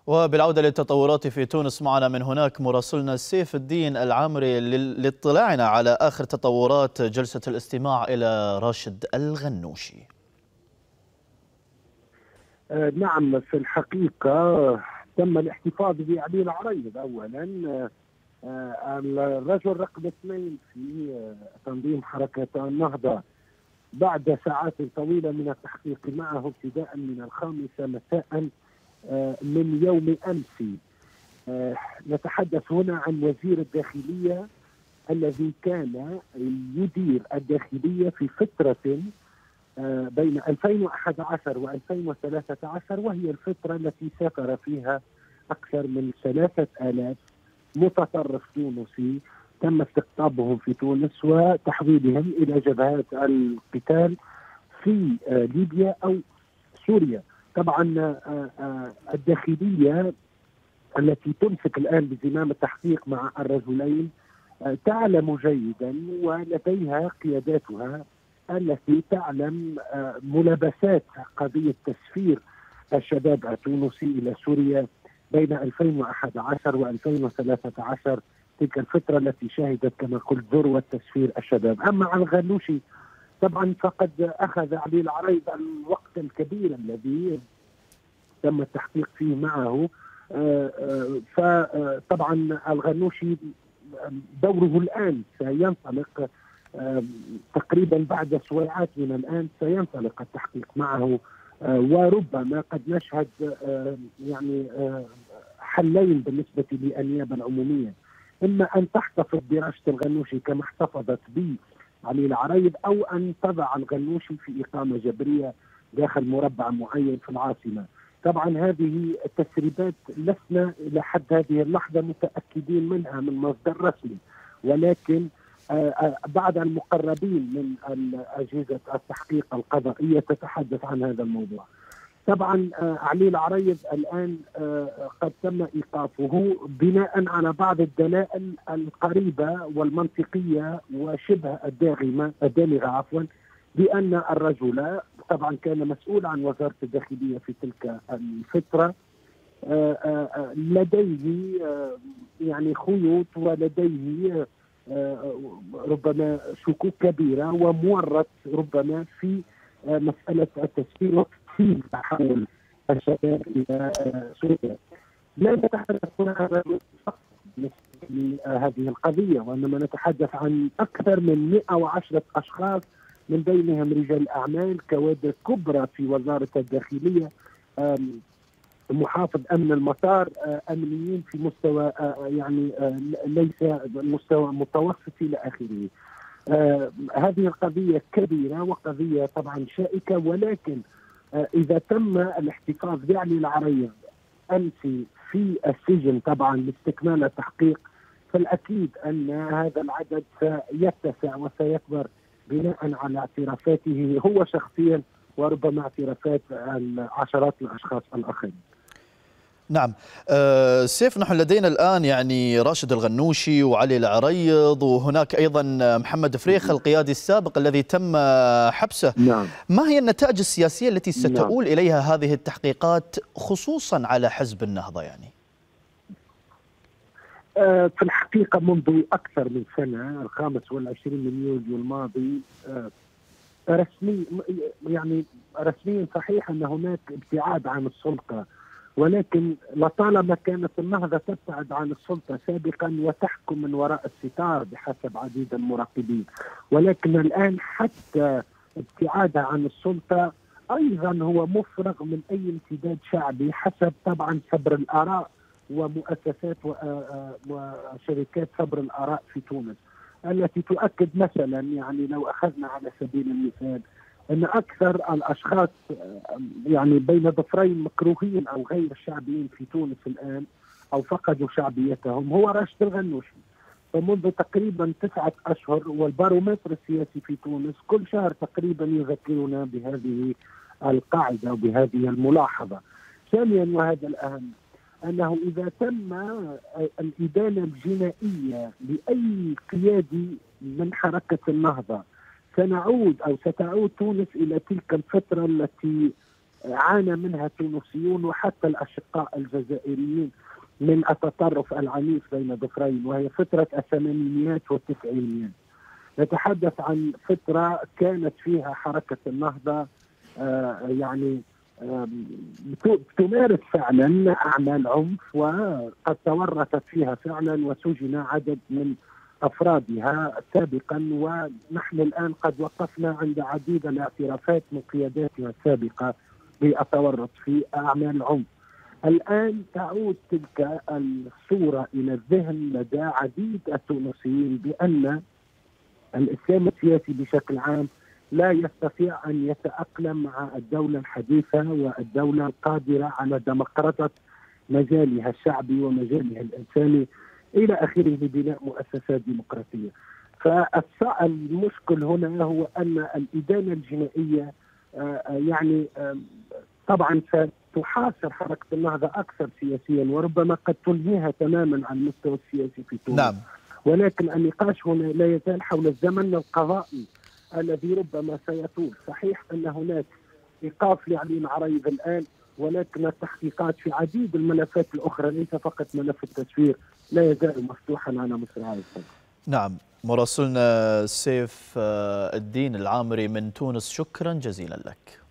وبالعودة للتطورات في تونس، معنا من هناك مراسلنا سيف الدين العامري لاطلاعنا على آخر تطورات جلسة الاستماع إلى راشد الغنوشي. نعم، في الحقيقة تم الاحتفاظ بعلي العريض أولا، الرجل رقم 2 في تنظيم حركة النهضة بعد ساعات طويلة من التحقيق معه ابتداء من 5 مساء من يوم أمس. نتحدث هنا عن وزير الداخلية الذي كان يدير الداخلية في فترة بين 2011 و2013، وهي الفترة التي سافر فيها أكثر من 3000 متطرف تونسي تم استقطابهم في تونس وتحويلهم إلى جبهات القتال في ليبيا أو سوريا. طبعا الداخلية التي تمسك الآن بزمام التحقيق مع الرجلين تعلم جيدا ولديها قياداتها التي تعلم ملابسات قضية تسفير الشباب التونسي إلى سوريا بين 2011 و2013، تلك الفترة التي شهدت كما قلت ذروة تسفير الشباب. أما عن الغنوشي طبعا فقد أخذ علي العريض الوقت الكبير الذي تم التحقيق فيه معه، فطبعا الغنوشي دوره الآن سينطلق تقريبا بعد سويعات من الآن، سينطلق التحقيق معه، وربما قد نشهد يعني حلين بالنسبة للنيابة العمومية، إما أن تحتفظ براشد الغنوشي كما احتفظت بعلي العريض، أو أن تضع الغنوشي في إقامة جبرية داخل مربع معين في العاصمة. طبعا هذه التسريبات لسنا إلى حد هذه اللحظة متأكدين منها من مصدر رسمي، ولكن بعض المقربين من أجهزة التحقيق القضائية تتحدث عن هذا الموضوع. طبعا علي العريض الآن قد تم إيقافه بناء على بعض الدلائل القريبة والمنطقية وشبه الدامغة بأن الرجل طبعا كان مسؤول عن وزارة الداخلية في تلك الفترة، لديه يعني خيوط ولديه ربما شكوك كبيرة ومورط ربما في مسألة التسفير وتسفير تحول الشباب إلى سوريا. لا نتحدث هنا عن هذه القضية، وإنما نتحدث عن أكثر من 110 أشخاص، من بينهم رجال أعمال، كوادر كبرى في وزارة الداخلية، محافظ أمن المطار، أمنيين في مستوى يعني ليس مستوى متوسط إلى آخره. هذه القضية كبيرة وقضية طبعا شائكة، ولكن إذا تم الاحتفاظ بعلي العريض أمس في السجن طبعا لاستكمال التحقيق، فالأكيد أن هذا العدد سيتسع وسيكبر بناء على اعترافاته هو شخصيا وربما اعترافات عشرات الأشخاص الآخرين. نعم سيف، نحن لدينا الآن يعني راشد الغنوشي وعلي العريض، وهناك أيضا محمد فريخ القيادي السابق الذي تم حبسه. نعم. ما هي النتائج السياسية التي ستؤول إليها هذه التحقيقات خصوصا على حزب النهضة؟ يعني في الحقيقة منذ أكثر من سنة، 25 من يوليو الماضي، رسميا صحيح أن هناك ابتعاد عن السلطة، ولكن لطالما كانت النهضة تبتعد عن السلطة سابقا وتحكم من وراء الستار بحسب عديد المراقبين، ولكن الآن حتى ابتعادها عن السلطة أيضا هو مفرغ من أي امتداد شعبي حسب طبعا صبر الآراء ومؤسسات وشركات صبر الآراء في تونس، التي تؤكد مثلا، يعني لو أخذنا على سبيل المثال، أن أكثر الأشخاص يعني بين ظفرين مكروهين أو غير شعبيين في تونس الآن أو فقدوا شعبيتهم هو راشد الغنوشي. فمنذ تقريبا 9 أشهر، والبارومتر السياسي في تونس كل شهر تقريبا يذكرنا بهذه القاعدة وبهذه الملاحظة. ثانيا وهذا الأهم، أنه إذا تم الإدانة الجنائية لأي قيادي من حركة النهضة سنعود أو ستعود تونس إلى تلك الفترة التي عانى منها التونسيون وحتى الأشقاء الجزائريين من التطرف العنيف بين ظفرين، وهي فترة الثمانينيات والتسعينيات. نتحدث عن فترة كانت فيها حركة النهضة يعني تمارس فعلا أعمال عنف، وقد تورطت فيها فعلا وسجن عدد من أفرادها سابقا، ونحن الآن قد وقفنا عند عديد الاعترافات من قياداتها السابقة بالتورط في أعمال عنف. الآن تعود تلك الصورة إلى الذهن لدى عديد التونسيين بأن الإسلام السياسي بشكل عام لا يستطيع أن يتأقلم مع الدولة الحديثة والدولة القادرة على ديمقراطية مجالها الشعبي ومجالها الإنساني إلى آخره لبناء مؤسسات ديمقراطية. فالمشكل هنا هو أن الإدانة الجنائية يعني طبعا ستحاصر حركة النهضة أكثر سياسيا، وربما قد تنهيها تماما عن المستوى السياسي في تونس. نعم. ولكن النقاش هنا لا يزال حول الزمن القضائي الذي ربما سيطول. صحيح أن هناك إيقاف لعلي العريض الآن، ولكن التحقيقات في عديد الملفات الأخرى ليس فقط ملف التسوير لا يزال مفتوحا على مصراعي الصدر. نعم. مراسلنا سيف الدين العامري من تونس، شكرا جزيلا لك.